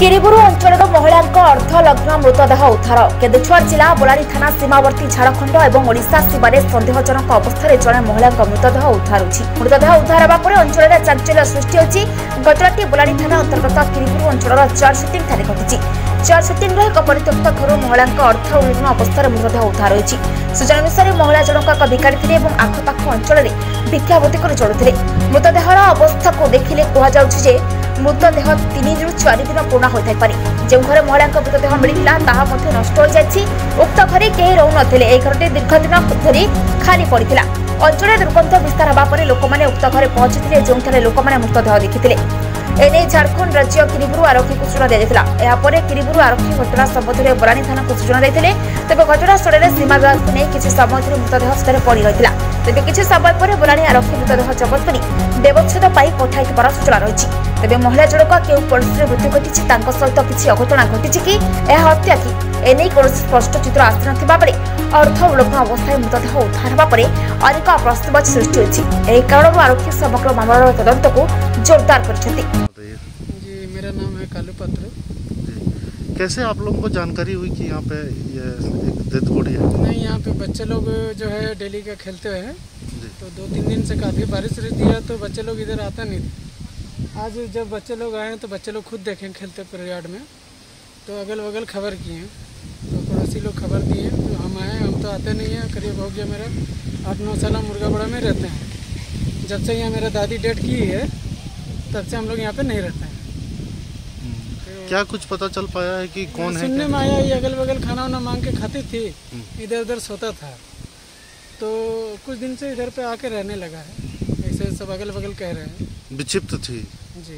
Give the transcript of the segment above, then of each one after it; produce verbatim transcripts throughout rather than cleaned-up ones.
किरीबुरु अंचल महिला अर्धलग्न मृतदेह उद्धार। केन्दुझर जिला बोलारी थाना सीमावर्ती झारखंड और ओडिशा सीमार सन्देहजनक अवस्था जड़े महिला मृतदेह उद्धार होछि। मृतदेह उद्धार होगा पर अंचल चांचल्य सृष्टि होछि। घटनाटी बोलारी थाना अंतर्गत किरीबुरु अंचल चारसुटिंग ठारे घटिछि। चारसुटिंग एक परित्यक्त घर महिला अर्धलग्न अवस्था मृतदेह उद्धार होछि। सूचना अनुसार महिला जनक एक भिखारी थे और आखपाख अंचल भिक्षावृत्ति कर चलुथिले। मृतदेहर अवस्था को देखिले कहुछि जे मृतदेह तीन रु चार दिन पूर्ण होता पारे। जो घर महिला मृतदेह मिलता ताहा मध्य नष्ट हो जाएछि। उक्त घरे कहीं रहु नथिले। एही घरटी दीर्घ दिन धरी खाली पड़िथिला। अंचल दुर्गंध विस्तार होगा पर लोक मैंने उक्त घरे पहुंची जो लोक मैंने मृतदेह देखिथिले। एने झारखंड राज्य किरीबुरु आरक्षी को सूचना दिया। यापर किरीबुरु आरक्षी घटना संबंध में बोलानी थाना को सूचना देते। तेज घटनास्थल में सीमा विवाद को नहीं किसी समय मृतदेह सेठारे पड़ी रही। तेज किसी समय पर बोलानी आरक्षी मृतदेह जबत कर व्यवच्छेद पाई पठाई सूचना रही। तेज महिला जनक केउ परिस्थिति मृत्यु घटी सहित किसी अघटना घटी कि यह हत्या कि एने कौन स्पष्ट चित्र आसी ना बेले अर्धलग्न अवस्था मृतदेह उद्धार होगा पर अनेक प्रश्नवाची सृष्टि होती। कारण आरक्षी समग्र मामलार तदंत को जोरदार कर। जी मेरा नाम है कालू पत्र। कैसे आप लोगों को जानकारी हुई कि यहाँ पे ये डेथ बॉडी है? नहीं, यहाँ पे बच्चे लोग जो है डेली का खेलते हुए हैं, तो दो तीन दिन से काफ़ी बारिश दिया तो बच्चे लोग इधर आता नहीं थे। आज जब बच्चे लोग आए तो बच्चे लोग खुद देखें खेलते पूरे यार्ड में, तो अगल बगल खबर किए हैं, तो पड़ोसी लोग खबर दिए, तो हम आए। हम तो आते नहीं हैं, करीब हो गया मेरा आठ नौ साल मुर्गाबड़ा में रहते हैं। जब से यहाँ मेरा दादी डेथ की है तब से हम लोग यहाँ पे नहीं रहते हैं। तो क्या कुछ पता चल पाया है कि कौन है? सुनने में आया ये अगल बगल खाना वाना मांग के खाती थी, इधर उधर सोता था, तो कुछ दिन से इधर पे आके रहने लगा है। ऐसे सब अगल बगल कह रहे हैं। विक्षिप्त थी जी।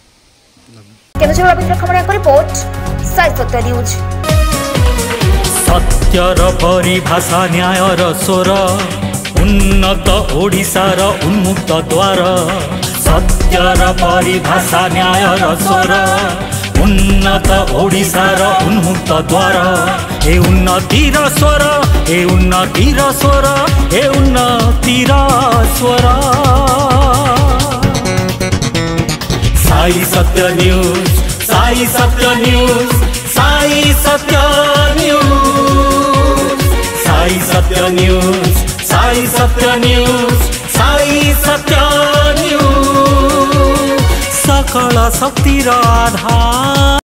रिपोर्ट साई सत्य न्यूज। सत्यर परिभाषा न्यायर स्वर उन्नत ओडिशार उन्मुक्त द्वार। सत्यर परिभाषा न्यायर स्वर उन्नत ओडिशार उन्मुक्त द्वार। ए उन्नतिर स्वर ए उन्नतिर स्वर ए उन्नतिर स्वर। साई सत्य न्यूज साई सत्य न्यूज साई सत्य न्यूज साई सत्य न्यूज साई सत्य न्यूज साई सत्य न्यूज। सकल शक्तिर आधार।